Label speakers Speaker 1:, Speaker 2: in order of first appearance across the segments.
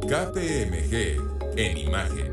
Speaker 1: KPMG en imagen.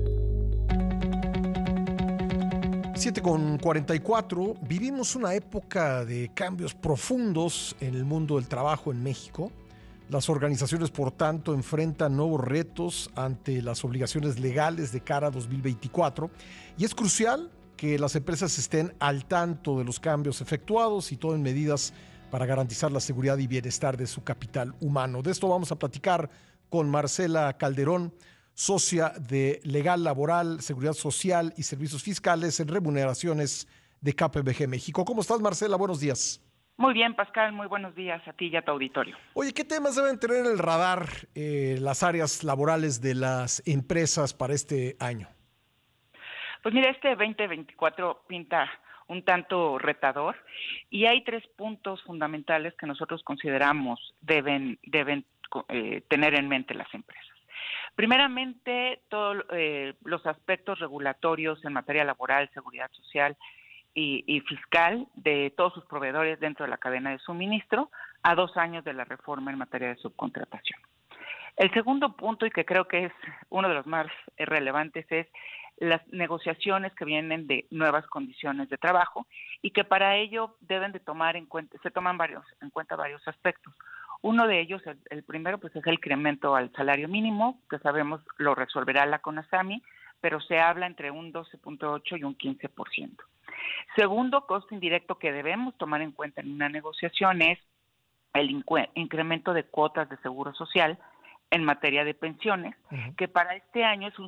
Speaker 2: 7:44. Vivimos una época de cambios profundos en el mundo del trabajo en México. Las organizaciones, por tanto, enfrentan nuevos retos ante las obligaciones legales de cara a 2024 y es crucial que las empresas estén al tanto de los cambios efectuados y tomen medidas para garantizar la seguridad y bienestar de su capital humano. De esto vamos a platicar con Marcela Calderón, socia de Legal Laboral, Seguridad Social y Servicios Fiscales en Remuneraciones de KPMG México. ¿Cómo estás, Marcela? Buenos días.
Speaker 3: Muy bien, Pascal, muy buenos días a ti y a tu auditorio.
Speaker 2: Oye, ¿qué temas deben tener en el radar las áreas laborales de las empresas para este año?
Speaker 3: Pues mira, este 2024 pinta un tanto retador y hay 3 puntos fundamentales que nosotros consideramos deben tener en mente las empresas. Primeramente, todos los aspectos regulatorios en materia laboral, seguridad social y fiscal de todos sus proveedores dentro de la cadena de suministro a 2 años de la reforma en materia de subcontratación. El segundo punto, y que creo que es uno de los más relevantes, es las negociaciones que vienen de nuevas condiciones de trabajo y que para ello deben de tomar en cuenta, se toman en cuenta varios aspectos. Uno de ellos, el primero, pues es el incremento al salario mínimo, que sabemos lo resolverá la CONASAMI, pero se habla entre un 12.8 y un 15%. Segundo, costo indirecto que debemos tomar en cuenta en una negociación es el incremento de cuotas de seguro social en materia de pensiones, que para este año es un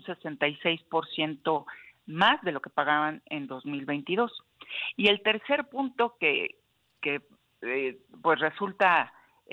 Speaker 3: 66% más de lo que pagaban en 2022. Y el tercer punto que pues resulta,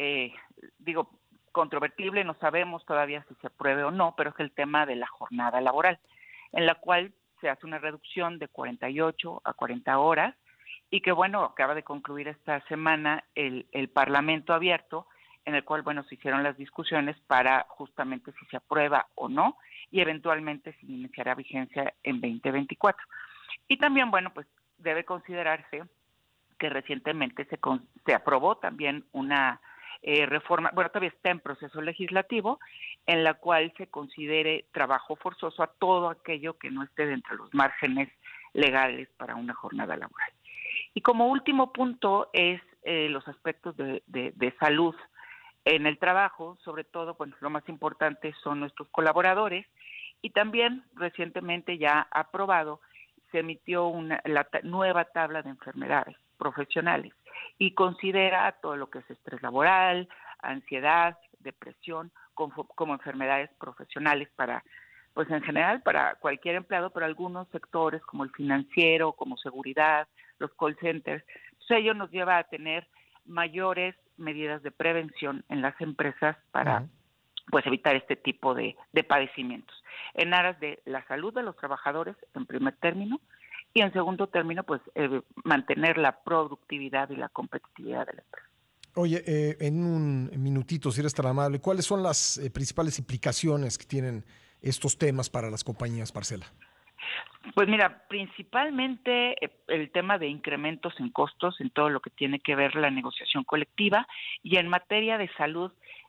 Speaker 3: controvertible, no sabemos todavía si se apruebe o no, pero es el tema de la jornada laboral, en la cual se hace una reducción de 48 a 40 horas y que, bueno, acaba de concluir esta semana el Parlamento abierto, en el cual, bueno, se hicieron las discusiones para justamente si se aprueba o no y eventualmente si iniciará vigencia en 2024. Y también, bueno, pues debe considerarse que recientemente se aprobó también una reforma, bueno, todavía está en proceso legislativo, en la cual se considere trabajo forzoso a todo aquello que no esté dentro de los márgenes legales para una jornada laboral. Y como último punto es los aspectos de salud en el trabajo, sobre todo, bueno, lo más importante son nuestros colaboradores y también recientemente ya aprobado, se emitió la nueva tabla de enfermedades profesionales y considera todo lo que es estrés laboral, ansiedad, depresión, como enfermedades profesionales para, pues en general para cualquier empleado, pero algunos sectores como el financiero, como seguridad, los call centers. Entonces ello nos lleva a tener mayores medidas de prevención en las empresas para pues evitar este tipo de padecimientos, en aras de la salud de los trabajadores en primer término y en segundo término pues mantener la productividad y la competitividad de la empresa.
Speaker 2: Oye, en un minutito, si eres tan amable, ¿cuáles son las principales implicaciones que tienen estos temas para las compañías, Marcela?
Speaker 3: Pues mira, principalmente el tema de incrementos en costos en todo lo que tiene que ver la negociación colectiva y en materia de salud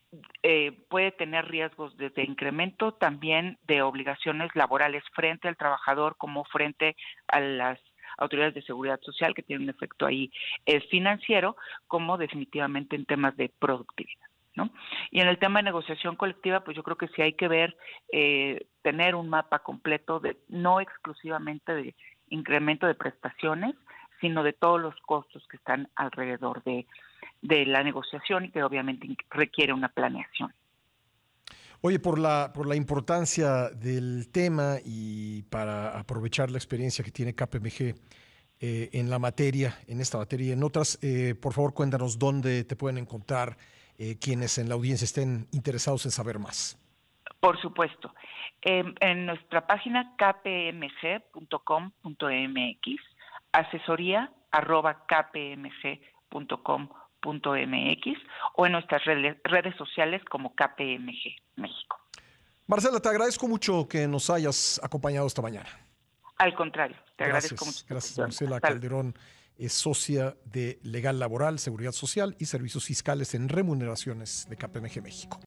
Speaker 3: puede tener riesgos desde incremento también de obligaciones laborales frente al trabajador como frente a las autoridades de seguridad social que tienen un efecto ahí financiero, como definitivamente en temas de productividad, ¿no? Y en el tema de negociación colectiva, pues yo creo que sí hay que ver, tener un mapa completo de no exclusivamente de incremento de prestaciones, sino de todos los costos que están alrededor de la negociación y que obviamente requiere una planeación.
Speaker 2: Oye, por la importancia del tema y para aprovechar la experiencia que tiene KPMG en la materia, en esta materia y en otras, por favor cuéntanos dónde te pueden encontrar quienes en la audiencia estén interesados en saber más.
Speaker 3: Por supuesto. En nuestra página kpmg.com.mx, asesoría@kpmg.com.mx o en nuestras redes sociales como KPMG México.
Speaker 2: Marcela, te agradezco mucho que nos hayas acompañado esta mañana.
Speaker 3: Al contrario, te agradezco mucho.
Speaker 2: Gracias, Marcela Calderón. Es socia de Legal Laboral, Seguridad Social y Servicios Fiscales en Remuneraciones de KPMG México.